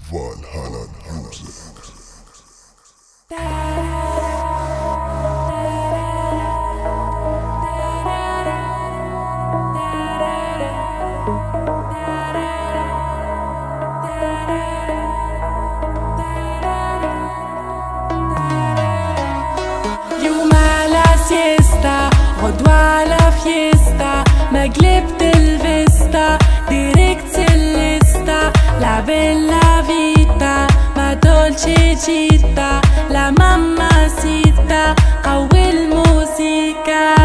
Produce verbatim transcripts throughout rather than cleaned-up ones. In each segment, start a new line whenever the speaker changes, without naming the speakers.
Valhalla Music.
اليوم على سيستا غدوة على فيستا ما قلبت الفيستا ديريكت الليستا لعبة لا فيتا ما دولتشي جيتا لا ماما سيتا قوي الموسيقى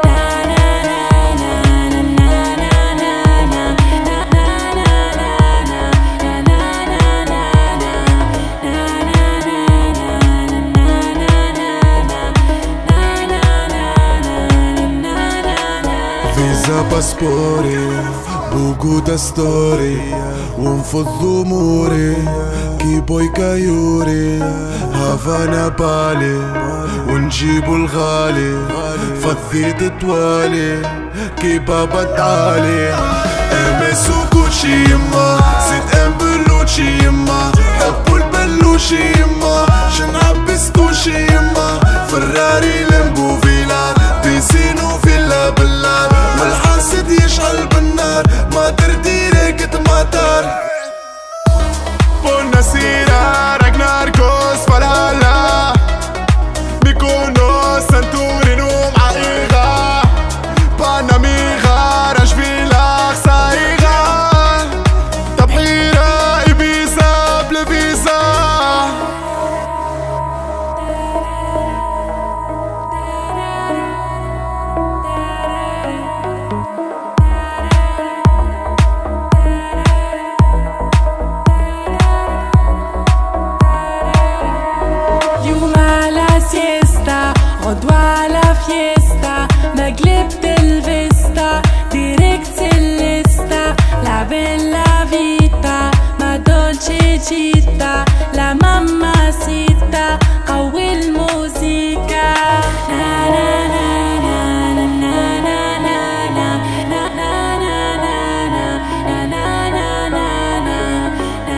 فيزا باسبوري بوجود ستوري ونفض اموري كيبوي كايوري هافانا بالي ونجيبو الغالي فضيت طوالي كي بابا تعالي امس وكوتشي يما زيد ام بلوتشي يما حبو البلوشي يما شنعبس توشي يما فراري لمبو فيلار بيسينو فيلا بالنار والحاسد يشعل بالنار ما تردي ريكت مطار بوناسيرا راجناركوس فالهالا ميكونوس سانتورينو مع إيغا باناميغا راشفيلا سايغا تبحيرة إبيزا بلا فيزا
غدوة على فيستا ما قلبت الفيستا ديريكت الليستا لعبة لا فيتا ما دولتشي جيتا لا ماما سيتا قوي الموسيقى نا نا نا نا نا نا نا نا نا نا نا نا نا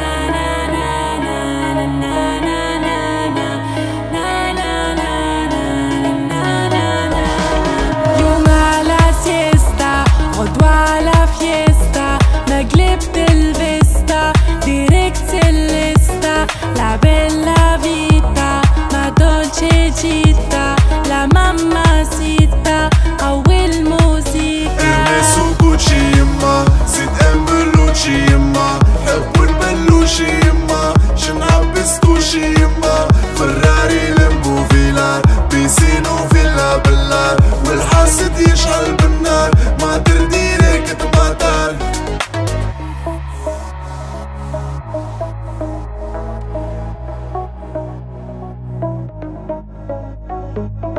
غدوة على فيستا ما قلبت الفيستا ديريكت الليستا لعبة لا فيتا ما دولتشي جيتا لا ماما سيتا قوي الموسيقى
الناس وكوتشي يما زيد ام بلوتشي يما حبو البلوشي يما شنعبس توشي يما فراري لمبو فيلار بيسينو فيلا بالنار والحاسد يشعل بالنار ما تردي ريكت مطار